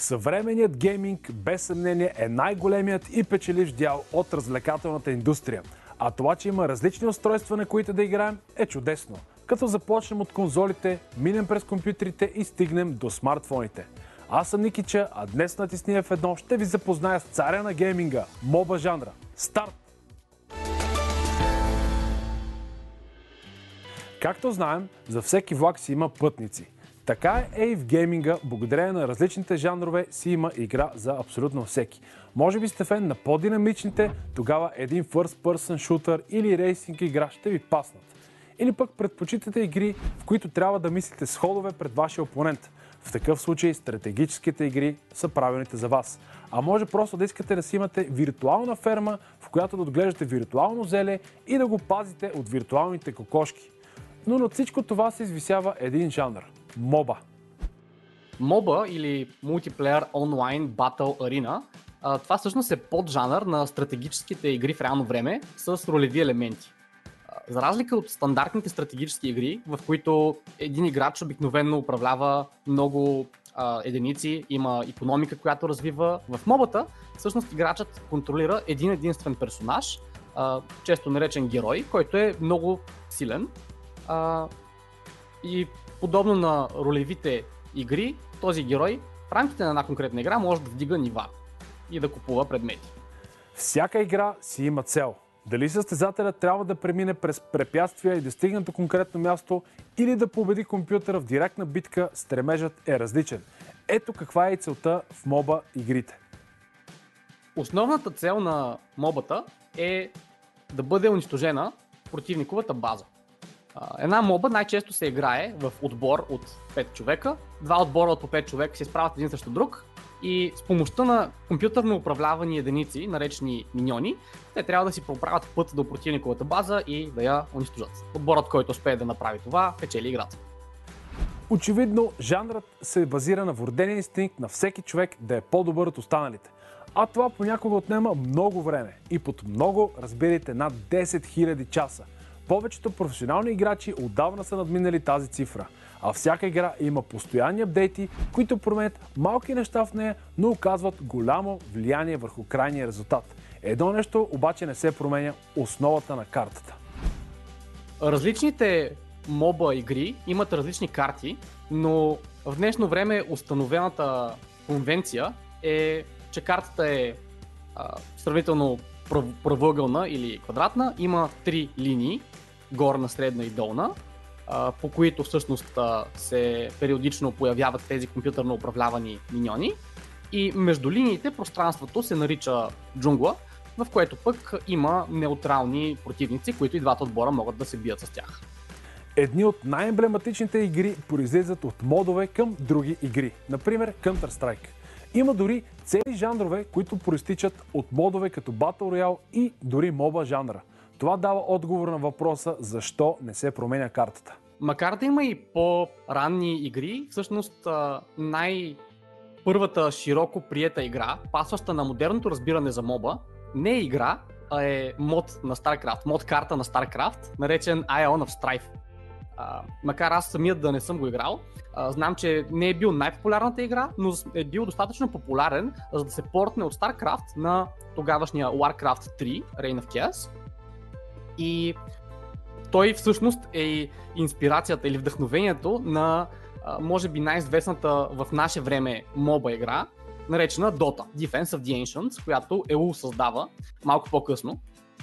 Съвременният гейминг без съмнение е най-големият и печеливш дял от развлекателната индустрия. А това, че има различни устройства, на които да играем, е чудесно. Като започнем от конзолите, минем през компютрите и стигнем до смартфоните. Аз съм Никича, а днес натисни F1 ще ви запозная с царя на гейминга – моба жанра. Старт! Както знаем, за всеки влак си има пътници. Така е и в гейминга, благодарение на различните жанрове си има игра за абсолютно всеки. Може би сте фен на по-динамичните, тогава един first person shooter или рейсинг игра ще ви паснат. Или пък предпочитате игри, в които трябва да мислите с ходове пред вашия опонент. В такъв случай стратегическите игри са правилните за вас. А може просто да искате да си имате виртуална ферма, в която да отглеждате виртуално зеле и да го пазите от виртуалните кокошки. Но над всичко това се извисява един жанр – моба. MOBA или Multiplayer Online Battle Arena, това всъщност е поджанър на стратегическите игри в реално време с ролеви елементи. За разлика от стандартните стратегически игри, в които един играч обикновено управлява много единици, има икономика, която развива, в мобата всъщност играчът контролира един единствен персонаж, често наречен герой, който е много силен. И подобно на ролевите игри, този герой в рамките на една конкретна игра може да вдига нива и да купува предмети. Всяка игра си има цел. Дали състезателят трябва да премине през препятствия и да стигне до конкретно място или да победи компютъра в директна битка, стремежът е различен. Ето каква е и целта в моба игрите. Основната цел на мобата е да бъде унищожена противниковата база. Една моба най-често се играе в отбор от 5 човека. Два отбора от по 5 човека се изправят един срещу друг и с помощта на компютърно управлявани единици, наречени миньони, те трябва да си проправят път до противниковата база и да я унищожат. Отборът, който успее да направи това, печели играта. Очевидно, жанрът се базира на вродения инстинкт на всеки човек да е по-добър от останалите. А това понякога отнема много време. И под много разбирайте над 10 000 часа. Повечето професионални играчи отдавна са надминали тази цифра, а всяка игра има постоянни апдейти, които променят малки неща в нея, но оказват голямо влияние върху крайния резултат. Едно нещо обаче не се променя – основата на картата. Различните моба игри имат различни карти, но в днешно време установената конвенция е, че картата е сравнително правоъгълна или квадратна, има 3 линии, горна, средна и долна, по които всъщност се периодично появяват тези компютърно управлявани миньони, и между линиите пространството се нарича джунгла, в което пък има неутрални противници, които и двата отбора могат да се бият с тях. Едни от най-емблематичните игри произлизат от модове към други игри, например Counter-Strike. Има дори цели жанрове, които проистичат от модове като Battle Royale и дори моба жанра. Това дава отговор на въпроса защо не се променя картата. Макар да има и по-ранни игри, всъщност първата широко приета игра, пасваща на модерното разбиране за моба, не е игра, а е мод на StarCraft, мод карта на StarCraft, наречен Ion of Strife. Макар аз самият да не съм го играл, знам, че не е бил най-популярната игра, но е бил достатъчно популярен, за да се портне от StarCraft на тогавашния Warcraft 3, Reign of Chaos. И той всъщност е инспирацията или вдъхновението на може би най-известната в наше време моба игра, наречена Dota, Defense of the Ancients, която EU създава малко по-късно.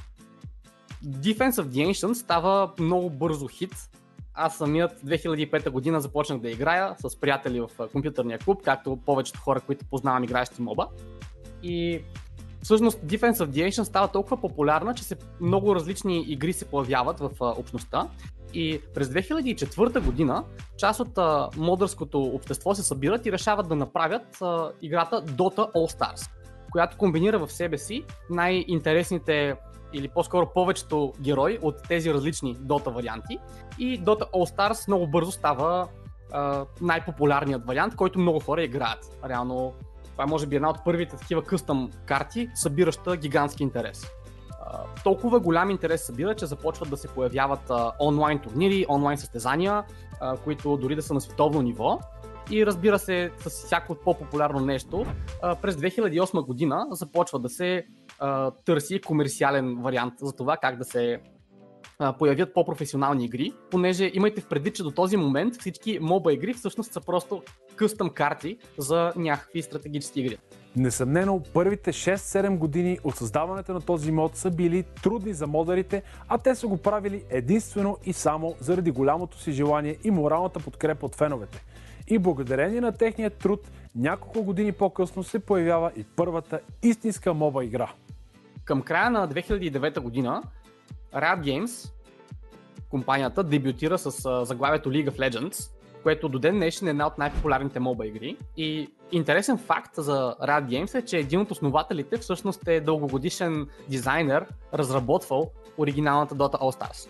Defense of the Ancients става много бързо хит. Аз самият 2005 година започнах да играя с приятели в компютърния клуб, както повечето хора, които познавам играещи моба. И всъщност Defense of the Ancients става толкова популярна, че много различни игри се появяват в общността. И през 2004 година част от модърското общество се събират и решават да направят играта Dota All Stars, която комбинира в себе си най-интересните или по-скоро повечето герои от тези различни Dota варианти. И Dota All Stars много бързо става най-популярният вариант, който много хора играят. Реално това може би една от първите такива къстъм карти, събираща гигантски интерес. Толкова голям интерес събира, че започват да се появяват онлайн турнири, онлайн състезания, които дори да са на световно ниво. И разбира се, с всяко по-популярно нещо, през 2008 година започва да се търси комерциален вариант за това как да се появят по-професионални игри, понеже имайте в предвид, че до този момент всички моба игри всъщност са просто къстъм карти за някакви стратегически игри. Несъмнено, първите 6-7 години от създаването на този мод са били трудни за модерите, а те са го правили единствено и само заради голямото си желание и моралната подкрепа от феновете. И благодарение на техния труд, няколко години по-късно се появява и първата истинска моба игра. Към края на 2009 година Riot Games, компанията, дебютира с заглавието League of Legends, което до ден днешен е една от най-популярните моба игри. И интересен факт за Riot Games е, че един от основателите всъщност е дългогодишен дизайнер, разработвал оригиналната Dota All Stars.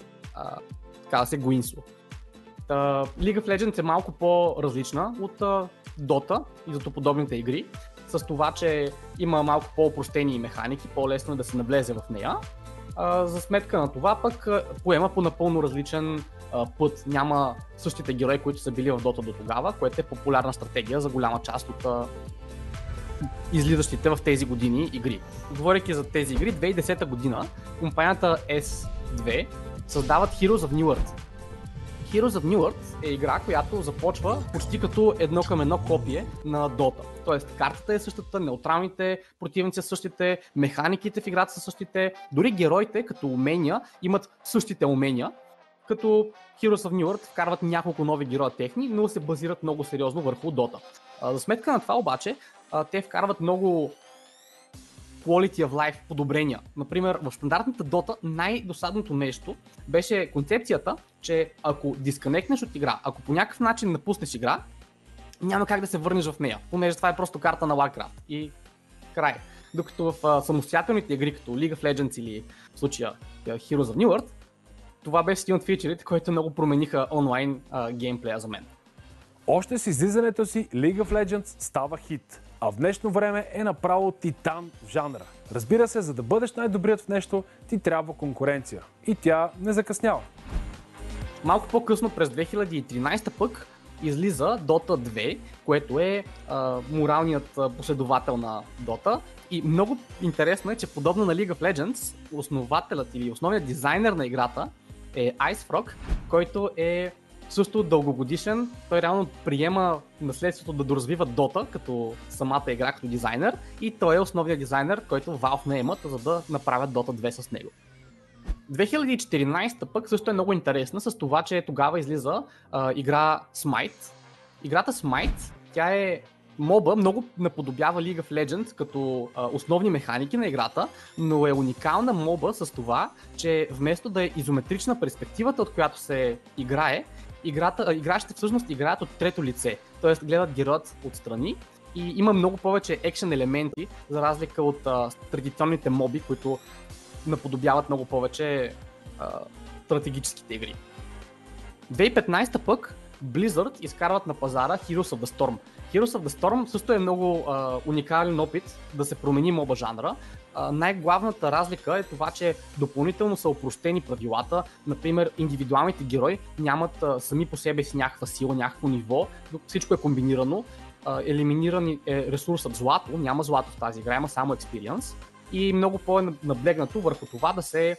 Казва се Guinsoo. League of Legends е малко по-различна от Dota и златоподобните игри, с това, че има малко по-опростени механики, по-лесно е да се навлезе в нея. За сметка на това пък поема по напълно различен път. Няма същите герои, които са били в Dota до тогава, което е популярна стратегия за голяма част от излизащите в тези години игри. Говорейки за тези игри, 2010 година компанията S2 създават Heroes of New Earth. Heroes of New Earth е игра, която започва почти като едно към едно копие на Dota. Тоест картата е същата, неутралните противници са същите, механиките в играта са същите, дори героите като умения имат същите умения, като Heroes of New Earth вкарват няколко нови героя техни, но се базират много сериозно върху Dota. За сметка на това обаче, те вкарват много quality of life подобрения. Например, в стандартната Dota най-досадното нещо беше концепцията, че ако дисконектнеш от игра, ако по някакъв начин напуснеш игра, няма как да се върнеш в нея, понеже това е просто карта на Warcraft и край. Докато в самостоятелните игри, като League of Legends или в случая Heroes of New Earth, това беше един от фичерите, които много промениха онлайн геймплея за мен. Още с излизането си League of Legends става хит, а в днешно време е направо титан в жанра. Разбира се, за да бъдеш най-добрият в нещо, ти трябва конкуренция. И тя не закъснява. Малко по-късно, през 2013 пък, излиза Dota 2, което е моралният последовател на Dota. И много интересно е, че подобно на League of Legends, основателят или основният дизайнер на играта е IceFrog, който е също дългогодишен. Той реално приема наследството да доразвива Dota като самата игра, като дизайнер, и той е основният дизайнер, който Valve наемат, за да направят Dota 2 с него. 2014 пък също е много интересна с това, че тогава излиза игра Smite. Играта Smite, тя е моба, много наподобява League of Legends като основни механики на играта, но е уникална моба с това, че вместо да е изометрична перспективата, от която се играе, играчите всъщност играят от трето лице, т.е. гледат героят отстрани и има много повече екшен елементи, за разлика от традиционните моби, които наподобяват много повече стратегическите игри. 2015 пък Blizzard изкарват на пазара Heroes of the Storm. Heroes of the Storm също е много уникален опит да се промени моба жанра. Най-главната разлика е това, че допълнително са опростени правилата. Например, индивидуалните герои нямат сами по себе си някаква сила, някакво ниво, всичко е комбинирано. Елиминиран е ресурсът злато, няма злато в тази игра, има само experience. И много по-наблегнато върху това да се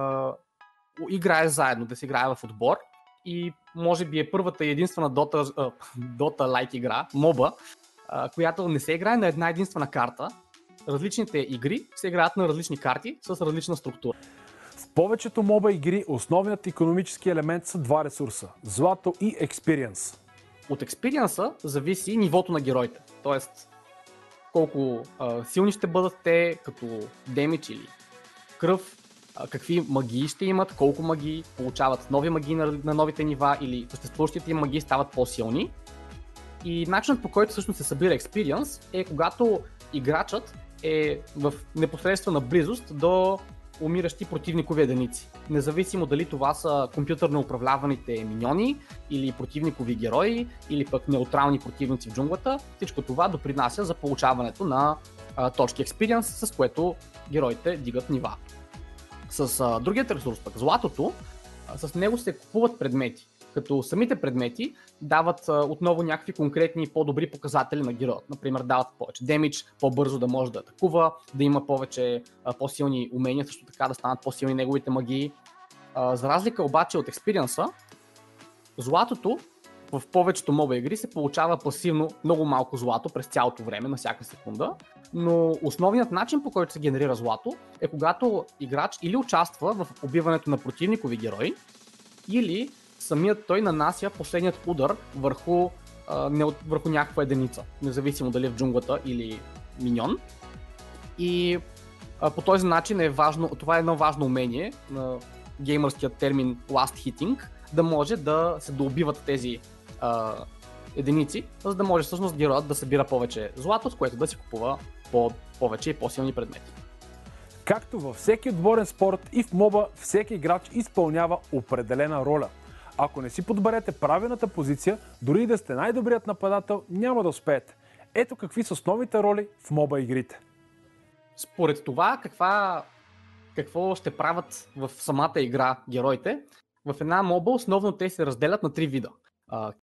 играе заедно, да се играе в отбор. И може би е първата и единствена Dota-like игра, моба, която не се играе на една единствена карта. Различните игри се играят на различни карти с различна структура. В повечето моба игри основният икономически елемент са два ресурса – злато и experience. От експириенса зависи нивото на героите, т.е. колко силни ще бъдат те, като демидж или кръв, какви магии ще имат, колко магии, получават нови магии на новите нива или съществуващите им магии стават по-силни. И начинът, по който всъщност се събира experience, е когато играчът е в непосредствена близост до умиращи противникови единици. Независимо дали това са компютърно управляваните миньони или противникови герои или пък неутрални противници в джунглата, всичко това допринася за получаването на точки experience, с което героите дигат нива. С другият ресурс, пък златото, с него се купуват предмети. Като самите предмети дават отново някакви конкретни по-добри показатели на героя. Например, дават повече демидж, по-бързо да може да атакува, да има повече по-силни умения, също така да станат по-силни неговите магии. За разлика обаче от експириенса, златото в повечето моба игри се получава пасивно, много малко злато през цялото време, на всяка секунда, но основният начин, по който се генерира злато, е когато играч или участва в убиването на противникови герои, или самият той нанася последният удар върху някаква единица, независимо дали е в джунглата или миньон. И по този начин това е едно важно умение на геймърският термин last hitting, да може да се доубиват тези единици, за да може всъщност героят да събира повече злато, с което да си купува повече и по-силни предмети. Както във всеки отборен спорт и в моба, всеки играч изпълнява определена роля. Ако не си подберете правилната позиция, дори и да сте най-добрият нападател, няма да успеете. Ето какви са основните роли в моба игрите. Според това, какво ще правят в самата игра героите, в една моба основно те се разделят на три вида.